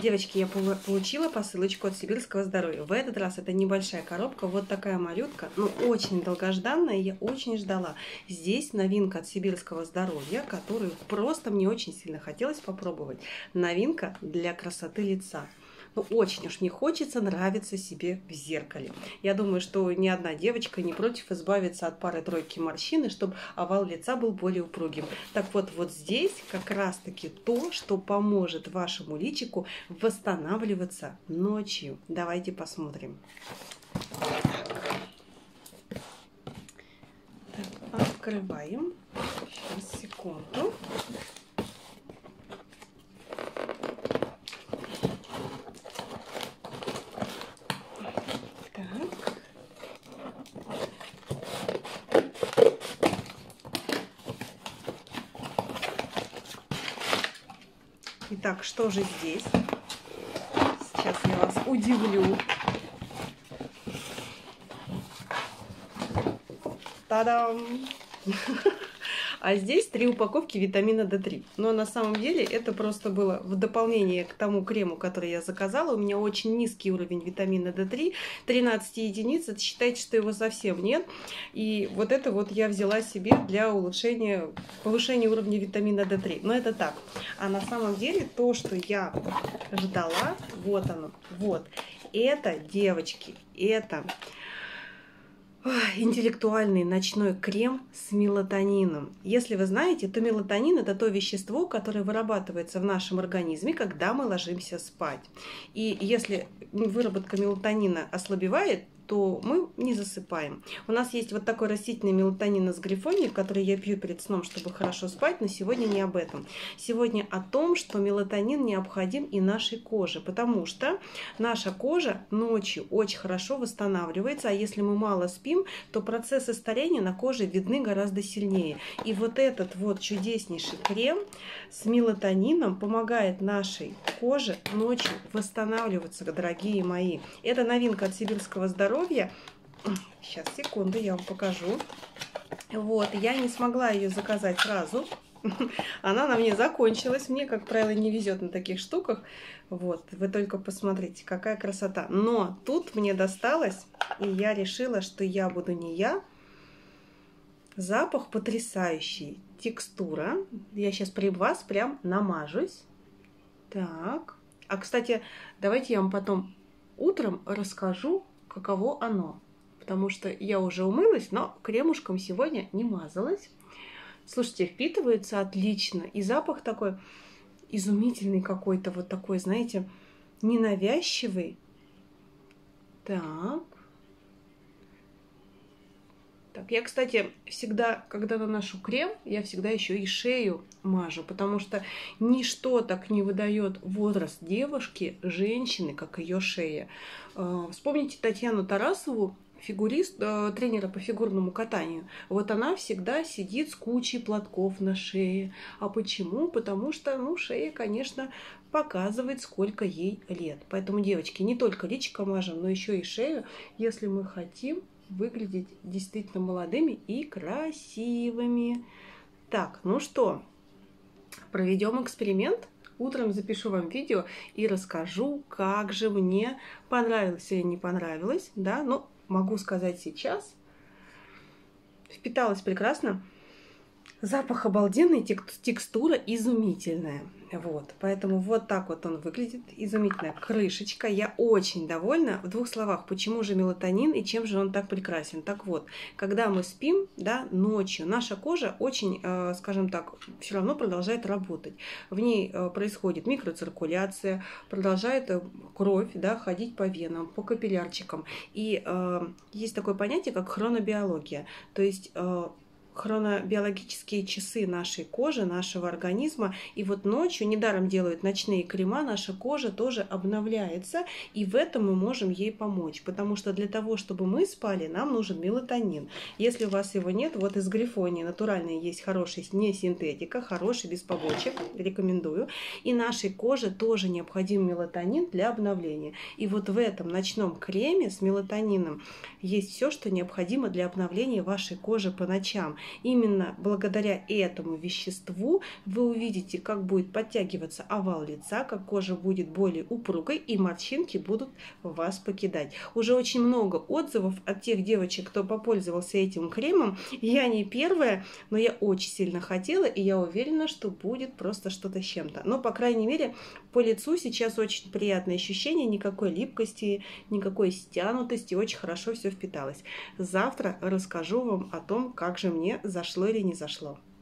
Девочки, я получила посылочку от Сибирского здоровья. В этот раз это небольшая коробка, вот такая малютка, но очень долгожданная, я очень ждала. Здесь новинка от Сибирского здоровья, которую просто мне очень сильно хотелось попробовать. Новинка для красоты лица. Ну, очень уж мне хочется нравиться себе в зеркале. Я думаю, что ни одна девочка не против избавиться от пары-тройки морщин, чтобы овал лица был более упругим. Так вот, вот здесь как раз-таки то, что поможет вашему личику восстанавливаться ночью. Давайте посмотрим. Так, открываем. Сейчас, секунду. Итак, что же здесь? Сейчас я вас удивлю. Та-дам! А здесь 3 упаковки витамина D3. Но на самом деле это просто было в дополнение к тому крему, который я заказала. У меня очень низкий уровень витамина D3. 13 единиц. Это считайте, что его совсем нет. И вот это вот я взяла себе для улучшения, повышения уровня витамина D3. Но это так. А на самом деле то, что я ждала, вот оно. Вот. Это, девочки, это... интеллектуальный ночной крем с мелатонином. Если вы знаете, то мелатонин – это то вещество, которое вырабатывается в нашем организме, когда мы ложимся спать. И если выработка мелатонина ослабевает, то мы не засыпаем. У нас есть вот такой растительный мелатонин из грифонии, который я пью перед сном, чтобы хорошо спать, но сегодня не об этом. Сегодня о том, что мелатонин необходим и нашей коже, потому что наша кожа ночью очень хорошо восстанавливается, а если мы мало спим, то процессы старения на коже видны гораздо сильнее. И вот этот вот чудеснейший крем с мелатонином помогает нашей коже ночью восстанавливаться, дорогие мои. Это новинка от Сибирского здоровья. Сейчас, секунду, я вам покажу. Вот, я не смогла ее заказать сразу. Она на мне закончилась. Мне, как правило, не везет на таких штуках. Вот, вы только посмотрите, какая красота. Но тут мне досталось, и я решила, что я буду не я. Запах потрясающий. Текстура. Я сейчас при вас прям намажусь. Так. А, кстати, давайте я вам потом утром расскажу, каково оно. Потому что я уже умылась, но кремушком сегодня не мазалась. Слушайте, впитывается отлично. И запах такой изумительный какой-то. Вот такой, знаете, ненавязчивый. Так. Так, я, кстати, всегда, когда наношу крем, я всегда еще и шею мажу, потому что ничто так не выдает возраст девушки, женщины, как ее шея. Вспомните Татьяну Тарасову, фигурист, тренера по фигурному катанию. Вот она всегда сидит с кучей платков на шее. А почему? Потому что, ну, шея, конечно, показывает, сколько ей лет. Поэтому, девочки, не только личико мажем, но еще и шею, если мы хотим выглядеть действительно молодыми и красивыми. Так, ну что, проведем эксперимент. Утром запишу вам видео и расскажу, как же мне понравилось или не понравилось. Да, ну, могу сказать сейчас. Впиталась прекрасно. Запах обалденный, текстура изумительная. Вот, поэтому вот так вот он выглядит. Изумительная крышечка. Я очень довольна. В 2 словах, почему же мелатонин и чем же он так прекрасен. Так вот, когда мы спим, да, ночью, наша кожа очень, скажем так, все равно продолжает работать. В ней происходит микроциркуляция, продолжает кровь, да, ходить по венам, по капиллярчикам. И есть такое понятие, как хронобиология. То есть хронобиологические часы нашей кожи, нашего организма. И вот ночью, недаром делают ночные крема, наша кожа тоже обновляется, и в этом мы можем ей помочь. Потому что для того, чтобы мы спали, нам нужен мелатонин. Если у вас его нет, вот из грифонии натуральный есть хороший, не синтетика, хороший, без побочек, рекомендую. И нашей коже тоже необходим мелатонин для обновления. И вот в этом ночном креме с мелатонином есть все, что необходимо для обновления вашей кожи по ночам. Именно благодаря этому веществу вы увидите, как будет подтягиваться овал лица, как кожа будет более упругой и морщинки будут вас покидать. Уже очень много отзывов от тех девочек, кто попользовался этим кремом. Я не первая, но я очень сильно хотела, и я уверена, что будет просто что-то с чем-то. Но, по крайней мере, по лицу сейчас очень приятное ощущение, никакой липкости, никакой стянутости, очень хорошо все впиталось. Завтра расскажу вам о том, как же мне зашло или не зашло.